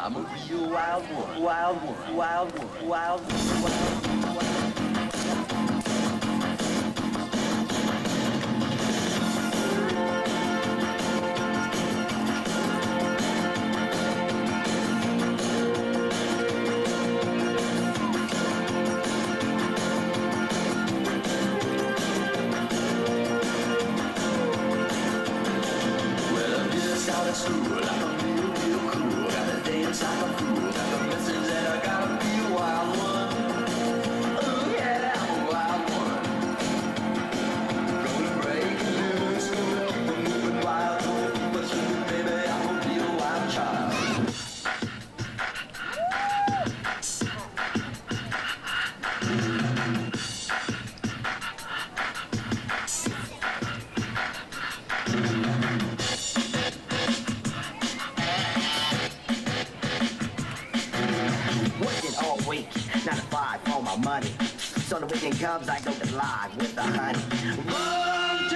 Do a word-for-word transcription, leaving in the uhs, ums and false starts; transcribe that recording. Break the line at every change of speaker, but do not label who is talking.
I'm a real wild one, wild one, wild one, wild one, wild one, wild one.
Not a five for my money. So the weekend comes, I go to live with the honey. Run